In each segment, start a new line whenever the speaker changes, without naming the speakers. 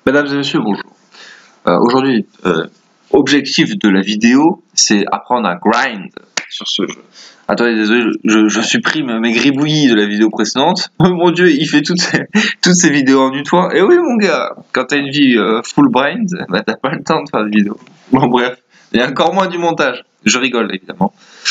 Mesdames et messieurs, bonjour. Aujourd'hui, objectif de la vidéo, c'est apprendre à grind sur ce jeu. Attendez, désolé, je supprime mes gribouillis de la vidéo précédente. Oh mon dieu, il fait toutes ces vidéos en une fois. Et oui mon gars, quand t'as une vie full grind, bah t'as pas le temps de faire des vidéos. Bon bref, il y a encore moins du montage. Je rigole évidemment.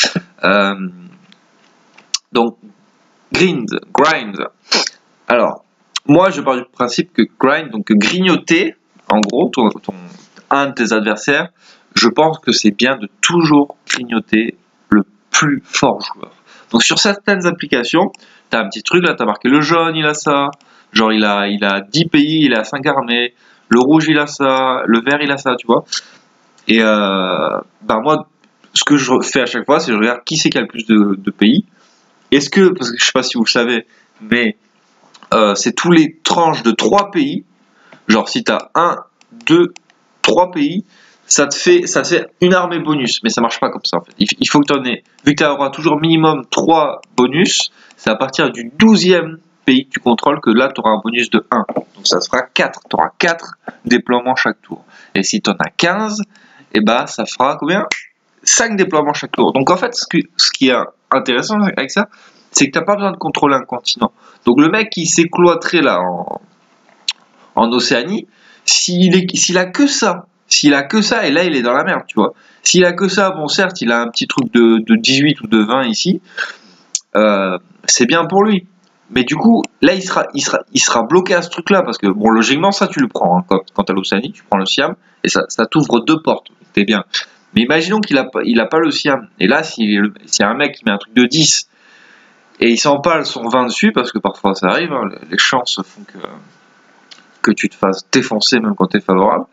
Donc, grind. Alors, moi je pars du principe que grind, donc grignoter, en gros, un de tes adversaires, je pense que c'est bien de toujours grignoter le plus fort joueur. Donc sur certaines applications, tu as un petit truc là, tu as marqué le jaune, il a ça, genre il a 10 pays, il a 5 armées, le rouge il a ça, le vert il a ça, tu vois. Et bah moi, ce que je fais à chaque fois, c'est que je regarde qui c'est qui a le plus de pays. Est-ce que, parce que je sais pas si vous le savez, mais c'est tous les tranches de 3 pays. Genre si tu as 1, 2, 3 pays, ça te fait une armée bonus, mais ça marche pas comme ça en fait. Il faut que tu en aies, vu que tu auras toujours minimum 3 bonus, c'est à partir du 12e pays que tu contrôles que là tu auras un bonus de 1. Donc ça fera 4, tu auras 4 déploiements chaque tour. Et si tu en as 15, et bah ça fera combien? 5 déploiements chaque tour. Donc en fait, ce qui est intéressant avec ça, c'est que tu n'as pas besoin de contrôler un continent. Donc le mec qui s'est cloîtré là en Océanie, s'il a que ça, et là il est dans la merde, tu vois. S'il a que ça, bon certes, il a un petit truc de 18 ou de 20 ici, c'est bien pour lui. Mais du coup, là il sera bloqué à ce truc-là, parce que bon, logiquement ça tu le prends, hein, quand tu as l'Océanie, tu prends le Siam, et ça t'ouvre 2 portes, t'es bien. Mais imaginons qu'il a pas le Siam, et là s'il y a un mec qui met un truc de 10, et il s'empale son 20 dessus, parce que parfois ça arrive, hein, les chances font que tu te fasses défoncer même quand tu es favorable.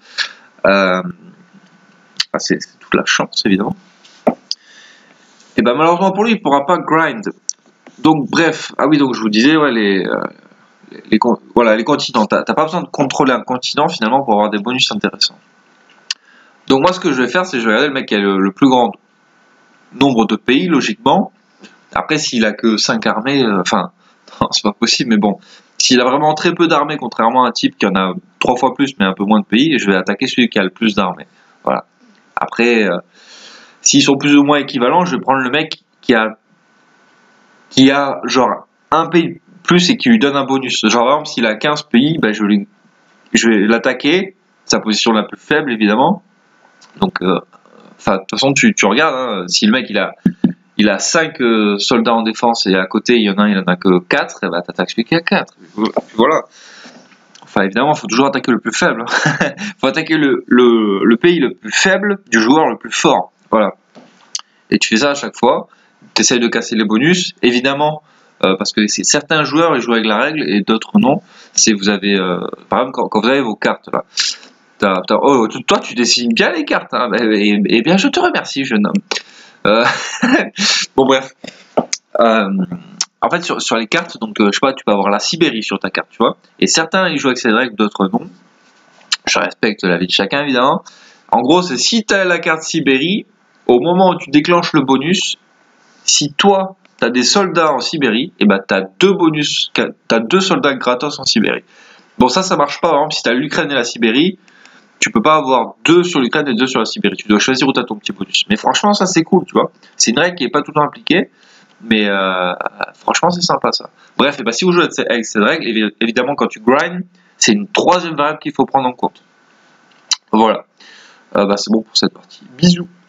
C'est toute la chance évidemment. Et ben malheureusement pour lui, il ne pourra pas grind. Donc bref, ah oui, donc je vous disais, ouais, les continents. T'as pas besoin de contrôler un continent finalement pour avoir des bonus intéressants. Donc moi ce que je vais faire, c'est que je vais regarder le mec qui a le plus grand nombre de pays logiquement. Après s'il a que 5 armées, enfin non, c'est pas possible, mais bon, s'il a vraiment très peu d'armées, contrairement à un type qui en a 3 fois plus mais un peu moins de pays, je vais attaquer celui qui a le plus d'armées. Voilà. Après, s'ils sont plus ou moins équivalents, je vais prendre le mec qui a genre un pays plus et qui lui donne un bonus. Genre par exemple, s'il a 15 pays, ben, je vais l'attaquer, sa position la plus faible évidemment. Donc, de toute façon, tu regardes, hein, si le mec il a 5 soldats en défense et à côté il en a que 4, et bah t'attaques celui qui a 4. Voilà. Enfin évidemment, il faut toujours attaquer le plus faible. Il faut attaquer le pays le plus faible du joueur le plus fort. Voilà. Et tu fais ça à chaque fois. Tu essayes de casser les bonus. Évidemment, parce que c'est certains joueurs ils jouent avec la règle et d'autres non. C'est vous avez, par exemple, quand vous avez vos cartes là. Oh, toi tu dessines bien les cartes. Hein. Eh bien, je te remercie, jeune homme. Bon bref. En fait, sur les cartes, donc je sais pas, tu peux avoir la Sibérie sur ta carte, tu vois. Et certains ils jouent avec ces règles, d'autres non. Je respecte l'avis de chacun évidemment. En gros, c'est si tu as la carte Sibérie, au moment où tu déclenches le bonus, si toi tu as des soldats en Sibérie, et ben tu as 2 bonus, tu as 2 soldats gratos en Sibérie. Bon, ça marche pas, par exemple, si tu as l'Ukraine et la Sibérie, tu peux pas avoir 2 sur l'Ukraine et 2 sur la Sibérie. Tu dois choisir où tu as ton petit bonus. Mais franchement, ça c'est cool, tu vois. C'est une règle qui est pas tout le temps appliquée. Mais franchement, c'est sympa ça. Bref, et bah, si vous jouez avec cette règle, évidemment, quand tu grind, c'est une 3e variable qu'il faut prendre en compte. Voilà. Bah, c'est bon pour cette partie. Bisous.